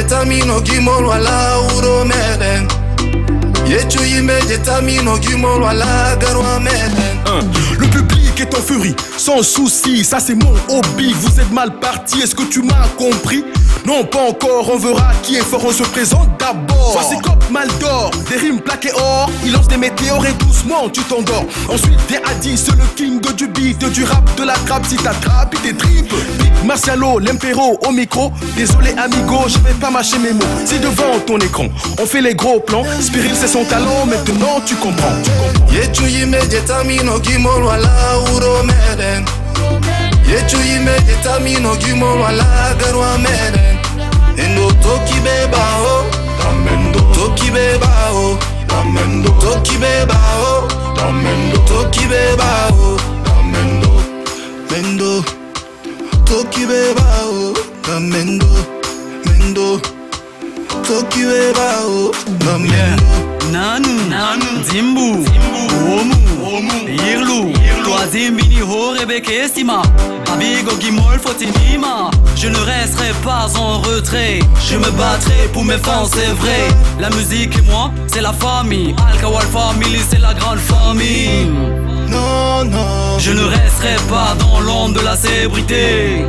jetamino gimol wala uro meden. Yechu yime jetamino gimol wala garwa meden. Le public est en furie, sans souci, ça c'est mon hobby. Vous êtes mal parti, est-ce que tu m'as compris? Non, pas encore, on verra qui est fort, on se présente d'abord. Voici Cop Maldor, des rimes plaquées or. Il lance des météores et doucement tu t'endors. Ensuite vient Adi, c'est le king du beat, du rap, de la trappe. Si t'attrapes, il t'étripe. Big Marcialo, l'impéro au micro. Désolé amigo, je vais pas mâcher mes mots. Si devant ton écran, on fait les gros plans. Spiril c'est son talent, maintenant tu comprends. Yechu yime jetamino gimol wala uro meden. Yechu yime jetamino gimol wala garwa meden. Endo toki beba o, damendo toki beba o, damendo toki beba o, damendo toki beba o, damendo mendo toki beba o, damendo mendo toki beba o, damendo. Nanu, Zimbu, Omu, Irlu, toi Zimbini, Horebeke, Estima, Abigo, Gimol, Fotinima. Je ne resterai pas en retrait, je me battrai pour mes fans, c'est vrai. La musique et moi, c'est la famille. Alkawal Family, c'est la grande famille. Non, non, je ne resterai pas dans l'ombre de la célébrité.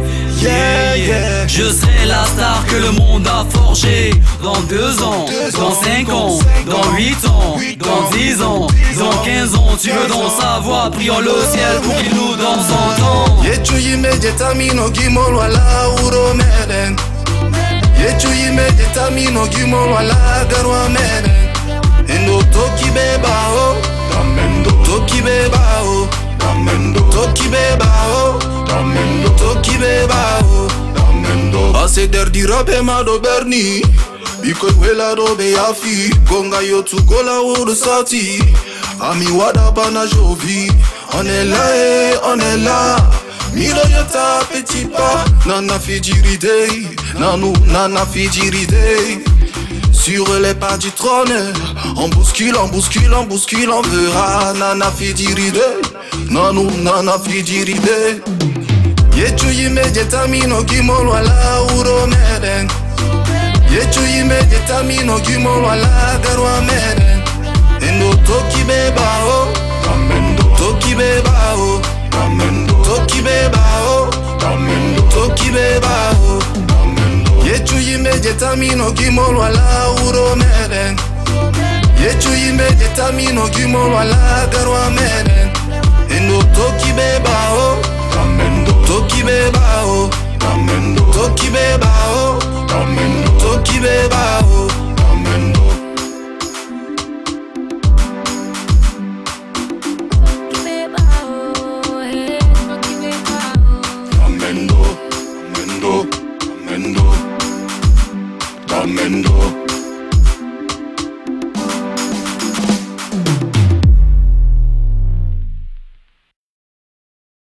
Je serai la star que le monde a forgée. Dans 2 ans, dans 5 ans, dans 8 ans, dans 10 ans, dans 15 ans. Tu veux donc savoir, prions le ciel pour qu'il nous donne son temps. Yechu yime jetamino gimol wala uro meden. Yechu yime jetamino gimol wala garwa meden. Endo toki beba o, damendo toki beba o, damendo toki beba o, damendo toki beba o, damendo. Assez d'air di robe mado berni, biko wela robe yafi, gonga yo tu gola wuru sati, ami wada bana jovi, on est là et on est là. Milo yota petit pas, nana fijiride, nanou nana fijiride. Sur les pas du trône, on bouscule, on bouscule, on bouscule, on verra. Nana fijiride, nanou nana fijiride. Yechu yime jetamino gimol wala uro meden. Yechu yime jetamino gimol wala garwa meden. Endo toki beba o, damendo toki beba o, damendo toki beba o, damendo toki beba o, damendo. Yechu yime jetamino gimol wala uro meden. Yechu yime jetamino gimol wala garwa meden. Endo toki beba o, damendo toki beba o, damendo toki beba o, damendo toki beba o, damendo. Damendo, damendo, damendo, damendo.